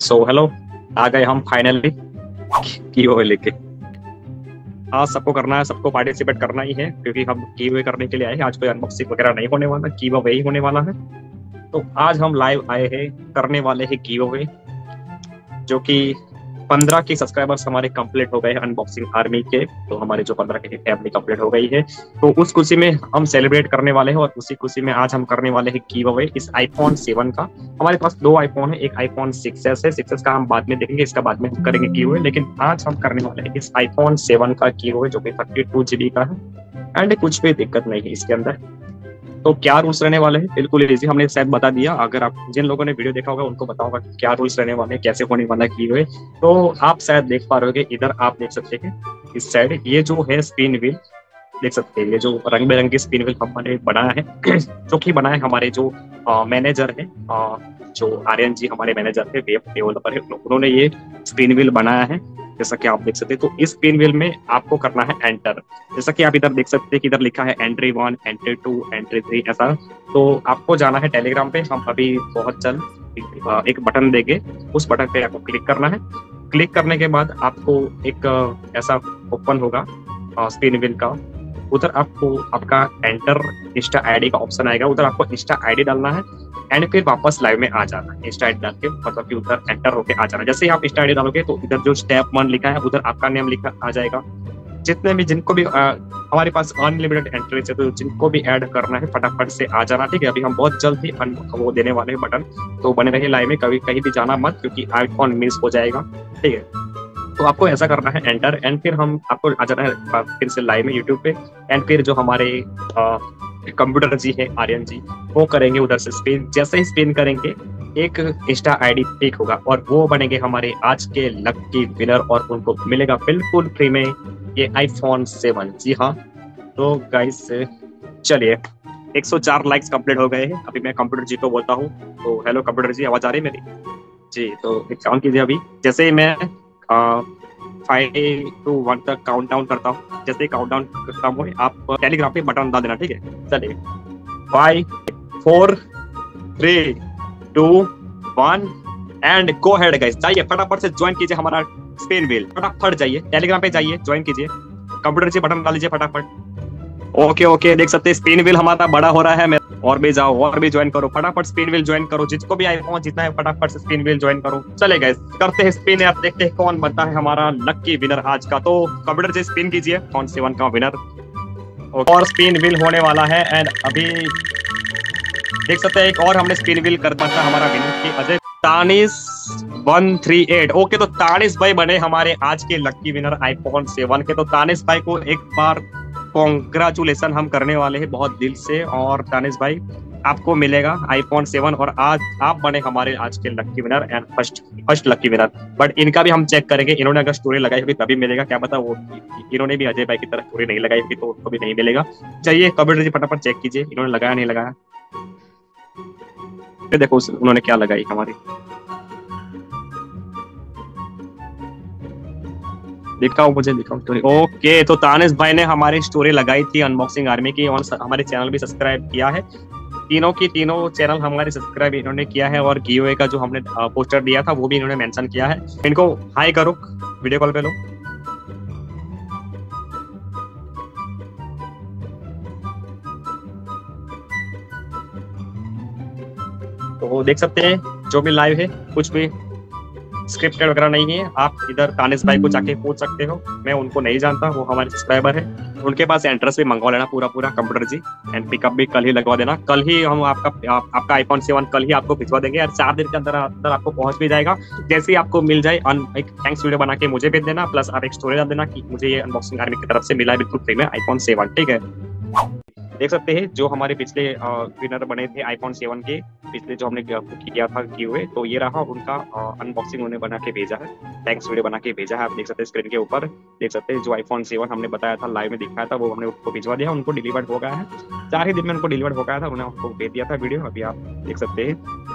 Hello, आ गए हम finally की हुए लेके। आज सबको करना है, सबको पार्टिसिपेट करना ही है क्योंकि हम की हुए करने के लिए आए हैं। आज कोई अनबॉक्सिंग वगैरह नहीं होने वाला, की हुए ही होने वाला है। तो आज हम लाइव आए हैं, करने वाले हैं की हुए, जो कि 15 के सब्सक्राइबर्स हमारे कंप्लीट हो गए हैं अनबॉक्सिंग आर्मी के। तो हमारे जो 15 के फैमिली कंप्लीट हो गई है, तो उस खुशी में हम सेलिब्रेट करने वाले हैं और उसी खुशी में आज हम करने वाले हैं गिव अवे इस आईफोन 7 का। हमारे पास दो आईफोन है, एक आईफोन 6s है, 6s का हम बाद में देखेंगे, इसका बाद में हम करेंगे गिव अवे। लेकिन आज हम करने वाले हैं इस आईफोन 7 का गिव अवे, जो कि 32 GB का है एंड कुछ भी दिक्कत नहीं है इसके अंदर। तो क्या रूल्स रहने वाले हैं, बिल्कुल इजी, हमने शायद बता दिया। अगर आप जिन लोगों ने वीडियो देखा होगा उनको पता होगा क्या रूल्स रहने वाले हैं, कैसे होने वाला की हुए। तो आप शायद देख पा रहे हो, इधर आप देख सकते हैं इस साइड ये जो है स्पिन व्हील, देख सकते हैं ये जो रंग बिरंगी स्पिन व्हील हमने बनाया है जो कि बनाए हमारे जो मैनेजर है, जो आर्यन जी हमारे मैनेजर है, वेब डेवलपर है, उन्होंने ये स्पिन व्हील बनाया है, जैसा कि आप देख सकते हैं। तो इस स्पिन व्हील में आपको करना है एंटर, जैसा कि आप इधर देख सकते हैं कि इधर लिखा है एंट्री 1, एंट्री 2, एंट्री 3 ऐसा। तो आपको जाना है टेलीग्राम पे, हम अभी बहुत जल्द एक बटन देंगे, उस बटन पे आपको क्लिक करना है। क्लिक करने के बाद आपको एक ऐसा ओपन होगा स्पिन व्हील का, उधर आपको आपका एंटर इंस्टा आईडी का ऑप्शन आएगा, उधर आपको इंस्टा आईडी डालना है एंड फिर वापस लाइव में आ जाना है। इंस्टा आईडी डाल के मतलब कि उधर एंटर होके आ जाना। जैसे ही आप इंस्टा आईडी डालोगे तो इधर जो स्टेप 1 लिखा है उधर आपका नेम लिखा आ जाएगा। जितने भी जिनको भी हमारे पास अनलिमिटेड एंट्रीज है, तो जिनको भी ऐड करना है फटाफट से आ जाना, ठीक है। अभी हम बहुत जल्द ही वो देने वाले हैं बटन, तो बने रहिए लाइव में, कभी कहीं भी जाना मत क्योंकि आईफोन मिस हो जाएगा, ठीक है। तो आपको ऐसा करना है एंटर एंड फिर हम आपको आ जाना है फिर से लाइव में यूट्यूब पे एंड फिर जो हमारे कंप्यूटर जी है आर्यन जी, वो करेंगे उधर से स्पिन। जैसे ही स्पिन करेंगे एक इंस्टा आईडी पिक होगा और वो बनेंगे हमारे आज के लकी विनर और उनको मिलेगा बिल्कुल फ्री में ये आईफोन 7। जी हाँ, तो गाइस चलिए 104 लाइक्स कंप्लीट हो गए हैं। अभी मैं कंप्यूटर जी को बोलता हूँ। तो हेलो कंप्यूटर जी, आवाज आ रही है मेरी? जी, तो एक काम कीजिए, अभी जैसे ही मैं 5 to 1 तक काउंट डाउन करता हूँ, जैसे ही काउंट डाउन करता हूँ आप टेलीग्राम पे बटन डाल देना, ठीक है। चलिए 5 4 3 2 1 एंड गो हेड गाइस। जाइए फटाफट से ज्वाइन कीजिए हमारा स्पिन व्हील, फटाफट जाइए टेलीग्राम पे, जाइए ज्वाइन कीजिए, कंप्यूटर से बटन डाल लीजिए फटाफट। ओके ओके, देख सकते हैं स्पिन व्हील हमारा बड़ा हो रहा है। और भी जाओ और भी ज्वाइन करो, फटाफट स्पिन व्हील ज्वाइन करो, जिसको भी आईफोन जितना है फटाफट से स्पिन व्हील ज्वाइन करो। चले गाइस करते हैं स्पिन यार, देखते हैं कौन बनता है हमारा लकी विनर आज का। तो कंप्यूटर से स्पिन कीजिए आईफोन 7 का विनर, और स्पिन व्हील होने वाला है। एंड अभी देख सकते हैं एक और हमने स्पिन व्हील कर दिया था हमारा विनर की अजय तानिश 138। ओके, तो तानिश भाई बने हमारे आज के लकी विनर आईफोन 7 के। तो तानिश भाई को एक बार कॉन्ग्रेचुलेसन हम करने वाले हैं बहुत दिल से। और तानिश भाई आपको मिलेगा आईफोन 7 और आज आप बने हमारे आज के lucky winner and first lucky winner. But इनका भी हम चेक करेंगे, इन्होंने अगर स्टोरी लगाई होगी तभी मिलेगा, क्या पता वो इन्होंने भी अजय भाई की तरह स्टोरी नहीं लगाई होगी तो उनको भी नहीं मिलेगा। चाहिए कंप्यूटर जी फटाफट चेक कीजिए इन्होंने लगाया नहीं लगाया। फिर देखो उन्होंने क्या लगाई हमारी, दिखाओ मुझे, दिखाओ स्टोरी। ओके, तो तानिश भाई ने हमारी स्टोरी लगाई थी अनबॉक्सिंग आर्मी की और हमारे चैनल भी सब्सक्राइब किया है। तीनों की तीनों चैनल हमारे सब्सक्राइब इन्होंने किया है और गिवअवे का जो हमने पोस्टर दिया था वो भी इन्होंने मेंशन किया है। इनको हाई करो, वीडियो कॉल पे लो। तो देख सकते हैं जो भी लाइव है कुछ भी स्क्रिप्टेड वगैरह नहीं है। आप इधर तानिश भाई को जाके पूछ सकते हो, मैं उनको नहीं जानता, वो हमारे सब्सक्राइबर है। उनके पास एड्रेस भी मंगवा लेना पूरा कंप्यूटर जी, एंड पिकअप भी कल ही लगवा देना। कल ही हम आपका आईफोन 7 कल ही आपको भिजवा देंगे और 4 दिन के अंदर अंदर आपको पहुंच भी जाएगा। जैसे ही आपको मिल जाए एक थैंक्स वीडियो बना के मुझे भेज देना, प्लस आप एक स्टोरी डाल देना कि मुझे ये अनबॉक्सिंग आर्मी की तरफ से मिला है बिल्कुल फ्री में आईफोन 7, ठीक है। देख सकते हैं जो हमारे पिछले विनर बने थे आईफोन 7 के, पिछले जो हमने किया था गिवअवे, तो ये रहा उनका अनबॉक्सिंग उन्होंने बना के भेजा है, थैंक्स वीडियो बना के भेजा है। आप देख सकते हैं स्क्रीन के ऊपर, देख सकते हैं जो आईफोन 7 हमने बताया था लाइव में दिखाया था वो हमने उनको भिजवा दिया, उनको डिलीवर्ड हो गया है। 4 ही दिन में उनको डिलीवर्ड हो गया था, उन्होंने आपको भेज दिया था वीडियो, अभी आप देख सकते हैं।